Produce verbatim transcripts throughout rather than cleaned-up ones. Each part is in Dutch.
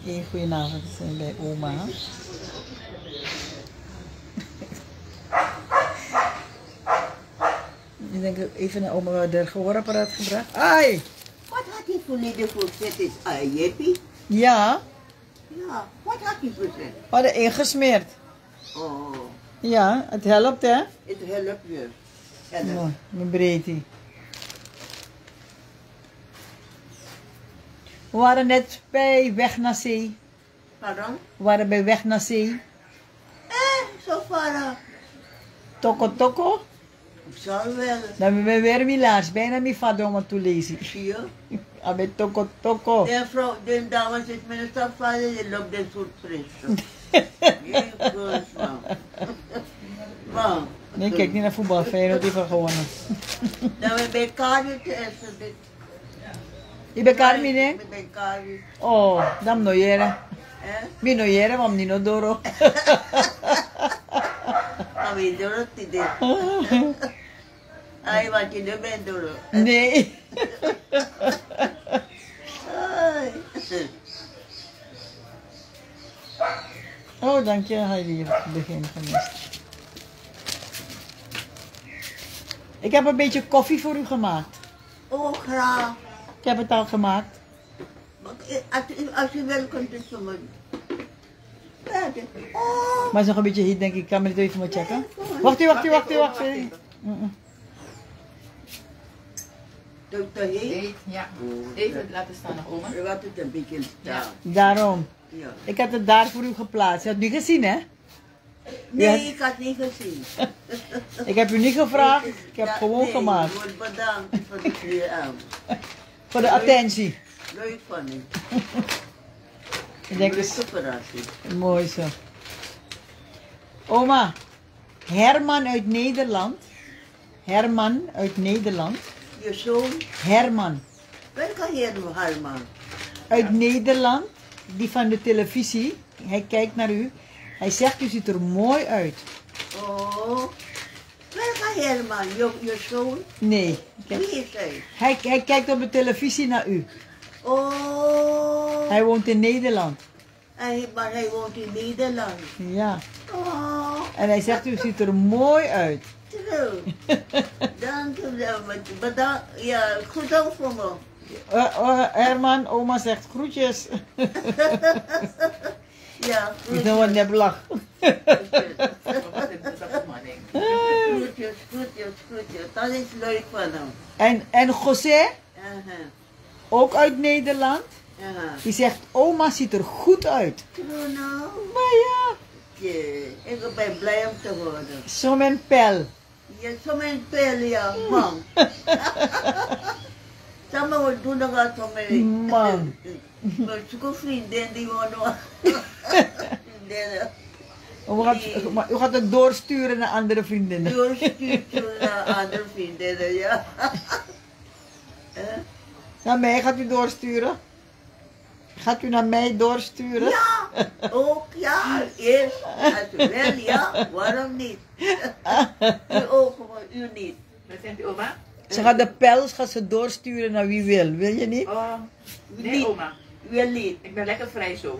Een goedenavond zijn bij oma. Ik denk dat even naar oma de gehoorapparaat gebracht. Ai! Wat had hij volledig gezet? Is een jeppie? Ja, Ja, wat had hij gezet? we hadden ingesmeerd. Oh, Ja, het helpt hè? het helpt weer. Helpt. Ja, mijn breedte. We waren net bij Weg naar Zee. Pardon? We waren bij Weg naar Zee. Eh, zo ver. Toko toko. Ik zal wel. Dan hebben we weer milaars. Bijna niet vader om het te lezen. Zie je? Abe toko toko. De vrouw, de dame zit met een stapvader, die loopt een soort fris. Jezus, man. Man. Nee, kijk niet naar voetbal. Feyenoord heeft al gewonnen. Dan ben ik Kari te eten. Je bent Carmine? Ik ben Kari. Oh, dam no yere. Eh? Mi no yere, mam ni no doro. Kami duro tide. Ay, wat je nu bent duro. Nee. Ay. Oh, dank je. Heidi heeft het begin gemist. Ik heb een beetje koffie voor u gemaakt. Oh, graag. Ik heb het al gemaakt. Als, als je wel kunt, is het mooi. Oh, Maar het is nog een beetje heet, denk ik. Ik kan me het even maar checken. Wacht u, wacht u, wacht u, wacht u. Mm-mm. doe het heet. Eet, ja. Even laten staan nog oma. Wat het een beetje staan. Daarom. Ja. Ik heb het daar voor u geplaatst. Je had het niet gezien, hè? Nee, Ja. ik had niet gezien. Ik heb u niet gevraagd. Ik heb Ja, gewoon nee, gemaakt. je wordt bedankt voor de kleur aan. Voor de attentie. Leuk van u. Ik denk Leuke dus, verrassing. mooi zo. Oma, Herman uit Nederland. Herman uit Nederland. Je zoon, Herman welke heer Harman? uit Nederland. Die van de televisie. Hij kijkt naar u. Hij zegt, u ziet er mooi uit. Oh, welke Herman? Je, je zoon? Nee. ik heb- Wie is hij? Hij, hij kijkt op de televisie naar u. Oh, Hij woont in Nederland. hij, maar hij woont in Nederland. Ja. Oh, En hij zegt, u ziet er mooi uit. true. Dank u wel. met- Bedankt. Ja, goed ook voor me. Uh, uh, Herman, oma zegt groetjes. Ja, Ik doe wat nep lach. groetjes, groetjes, groetjes. Dat is leuk van hem. En, en José, Aha, ook uit Nederland, aha. die zegt, oma ziet er goed uit. True nou. Maar ja, Ja, ik ben blij om te horen. zo mijn pel. Je zo mijn pijl, ja, man. Samen we doen nog wat voor mij. Man. Mijn schoolvriendin die wonen. Vriendinnen. U gaat, maar u gaat het doorsturen naar andere vriendinnen. Doorstuurt naar andere vriendinnen, ja. Eh? Naar mij gaat u doorsturen? Gaat u naar mij doorsturen? Ja, ook ja. Eerst, als wel ja, waarom niet? U ook, maar u niet. Wat zegt u oma? Ze gaat de pels gaat ze doorsturen naar wie wil. Wil je niet? Oh, nee oma. Wil niet. Ik ben lekker vrij zo.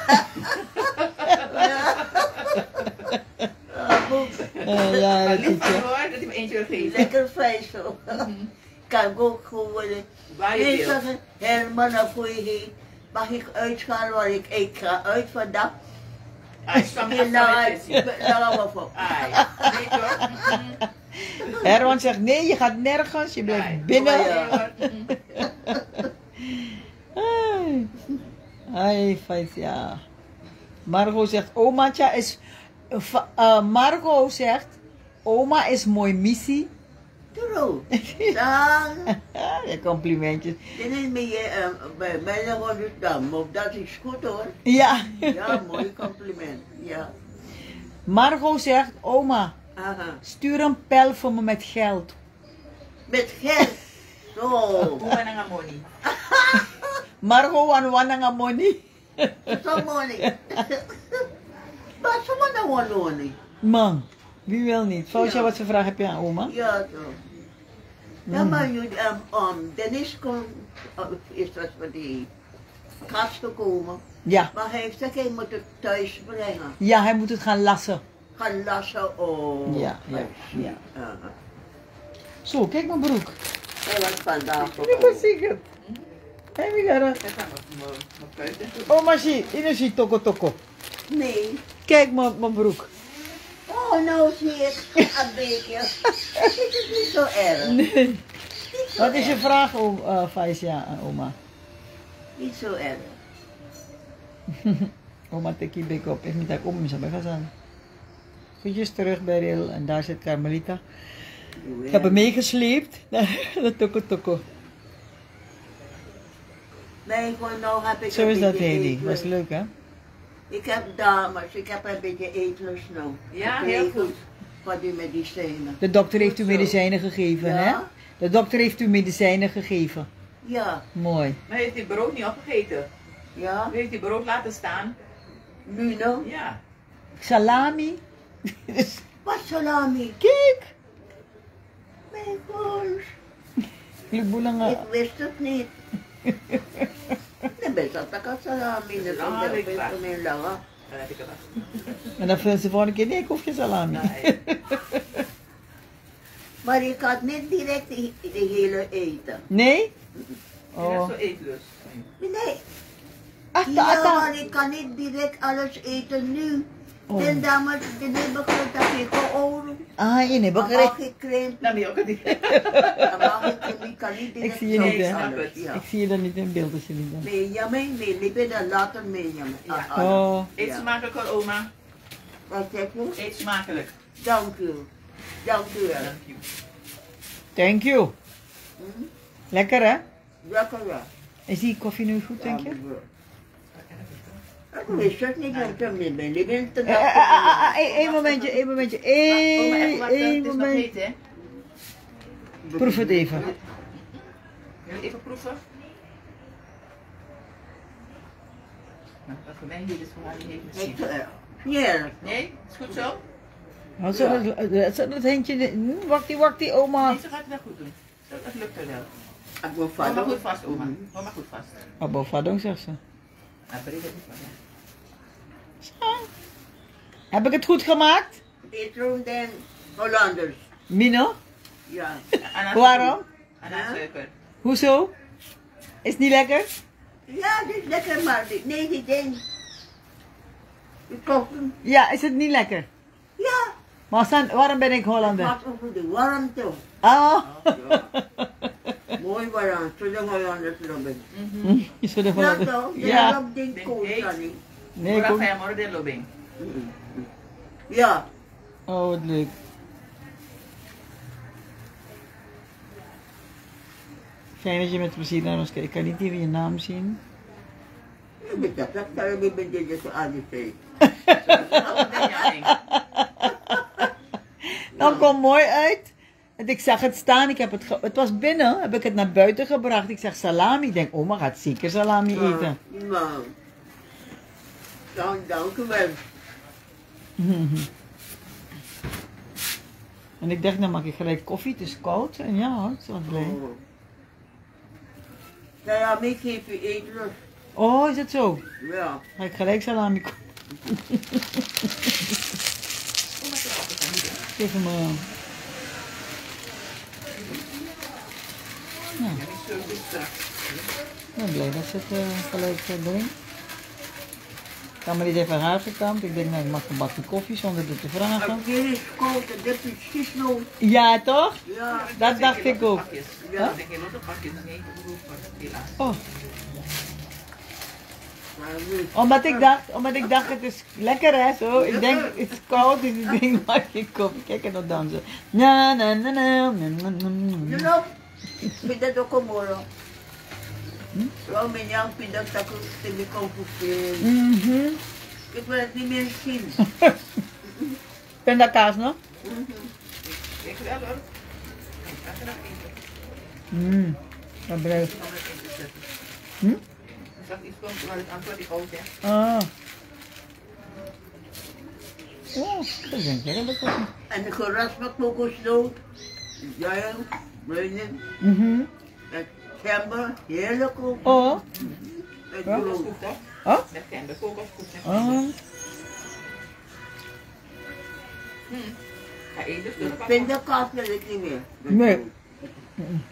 Uh, ja, Maar dat lief is van het, hoor, dat hij me eentje wil geven. Lekker vrij zo. Kan ook gewoon. Waar je Nee, wil. zeggen, Herman, voor je heen. Mag ik uitgaan waar ik, ik ga uit vandaag? Ah, ik kwam Heel niet lang af uit. Laat maar voor. Ah ja, weet je hoor. Mhm. Herman zegt nee, je gaat nergens, je blijft Nee. binnen. Oh, ja. Nee, hoor. Mhm. Ai, ai, feit, ja. Margot zegt, omaatja is... Uh, Margot zegt, oma is mooi missie. True. Dan, Ja, complimentjes. dit is meer, bij mij gewoon dus dan, maar dat is goed hoor. Ja. Ja, mooi compliment. Ja. Margot zegt, oma, Aha. stuur een pel voor me met geld. Met geld. Zo. Hoe ben ik aan money? Margot wan wananga money. Zo mooi. Maar zo maar dan wel money. Man, wie wil niet? Foutje, Ja. wat voor vraag heb je aan oma? Ja, zo. Ja, maar jullie, um, um, Dennis komt, uh, is dat voor die, kast gekomen. Ja. Maar hij heeft gezegd, hij moet het thuis brengen. Ja, hij moet het gaan lassen. Gaan lassen, oh. Ja, ja, ja. Ja. Zo, kijk mijn broek. Hij was vandaag Ik ben zeker. Hé, Migara. Dat gaan we mijn buiten. Oh, maar zie, hier zie toko toko. Nee. Kijk mijn mijn broek. Oh, nou zie ik een beetje. Het is niet zo erg. Nee. Niet zo Wat is je erg. vraag, o, uh, Faisya en oma? Niet zo erg. Oma teki bek op. Ik moet daar komen, zo bij gaan. Goedjes terug bij Ril en daar zit Carmelita. Ik heb hem meegesleept naar de toko toko. Nee, gewoon nou heb ik Zo een is dat, beetje Hedy. eetlust. Was leuk, hè? Ik heb dames, ik heb een beetje eetlust nou. Ja, Ik heel weet goed. Van die medicijnen. De dokter heeft u Goed zo. medicijnen gegeven, Ja. hè? De dokter heeft u medicijnen gegeven. Ja, Mooi. Maar heeft die brood niet opgegeten? ja. Heeft die brood laten staan? Nu nou. Ja. Salami. Wat salami? Kijk. Mijn god. Ik Lubulanga. wist het niet. Dan ben je dat ik salami. Dat is Lange een week beetje wacht. meer lange. Dan heb ik het af. En dan vindt ze de volgende keer, nee, ik hoef geen salami. Nee. Maar ik had niet direct de, de hele eten. Nee? Je Oh. hebt zo eetlust. Nee. Atta, Ja, atta. maar ik kan niet direct alles eten nu. Oh. Dan dames, de neighborhood dat ik gehoord. Ah, je neemt Dan begrepen. mag ik crème. Dan ben je ook het niet. Dan mag ik crème. Ik kan niet direct Ik zie je zo niet, hè? alles, Snap het. ja. Ik zie je dan niet in beeld als je niet bent. Nee, ja, mijn nee, ik ben er later mee. Ja, Ja. Ah, ah. Oh, Eet Ja. smakelijk hoor, oma. Wat zeg je? Eet smakelijk. Dank u. Dank u wel. Dank je. thank you. Hm? Lekker, hè? Lekker ja. Is die koffie nu goed, denk je? Ik wist het niet dat ik er mee ben. Ik ben te Eh, eh, eh, eh, eh, Eén momentje, één momentje. Oma, even Eén, wachten. één Het is nog moment. heet, hè? Proef het even. Wil je even proeven? Nou, dat voor mij niet is voor haar niet heeft Niet misschien. zo erg. Ja. Nee? Is goed zo? Wat zou dat, dat, zou dat handje... hm, Waktie, waktie, oma. Nee, zo gaat het wel goed doen. Zo, dat lukt er wel. Ik wil Hou maar goed vader. vast, oma. Hou maar goed vast. Abo, vadong, zegt ze. Ah, breed het niet van, ja. Zo. Heb ik het goed gemaakt? Petroen den Hollanders. Mino? Ja. Ananas- Waarom? Ananasuiker. Hoezo? Is het niet lekker? Ja, dit is lekker maar. dit- Nee, die ding. Ik koop hem. Ja, is het niet lekker? Ja. Maar San, waarom ben ik Het Hollander? gaat over de warmte. Ah. Ja. Mooi warm. Zo de Hollanders lopen. Is voor de Ja, Hollander? toch? Ja. Ja. Dat ding Ding koos heet. dan niet. Nee, ik Mura ook. kaya moro din lobing. Ja. Oh, wat leuk. Fijn dat je met plezier naar ons kijkt. Ik kan niet even je naam zien. Ik ben dat. Dat kan ik met dit zo aan die tijd. Nou, kom mooi uit. En ik zag het staan. Ik heb het, ge- het was binnen. Heb ik het naar buiten gebracht. Ik zeg salami. Ik denk, oma gaat zeker salami eten. Nou. Dank, dank u wel. En ik dacht, dan maak ik gelijk koffie. Het is koud. En ja, hoor, het was blij. Oh. Nou ja, mij geef je eetlust. Oh, is het zo? Ja. Ga ik gelijk salami kopen. Geef hem maar. Nou, ik ben blij dat ze het uh, gelijk uh, brengt. Ik had me niet even haar gekamd. Ik denk, nou, ik mag een bakje koffie zonder het te vragen. Maar hier is koud en dit is precies nog. Ja, toch? Ja. Dat dacht ik ook. Ja, ik denk je loopt op pakjes. Nee, helaas. Oh, Maar nu. omdat ik dacht, omdat ik dacht, het is lekker hè, zo. Ik denk, het is koud, dus ik denk, maak je koffie. Kijk en dan dansen. Na, na, na, na, na, na, na, You na. know, pindat ako moro. Zo, mijn jang pindat ako hindi ko pupil. Mhm. Ik wil het niet meer zien. Pindakaas nog? Ik wel hoor. Ik ga er nog eten. Mmm, wat blij. Ik ga er eten zetten. Hm? Ik zag iets komt, maar het antwoord ik ook, hè. Ah. Oh, dat is een lekker koffie. En de geras met kokosnoot. Jang, bruinen. Mhm. En gember, heerlijk ook. Oh, En met Ja. brood. Goed, toch? Huh? Met kinder, kokoskoek met Ah, kinder. Hm. Ga eten, dus Pindakaas wil ik niet meer. Met Nee. brood.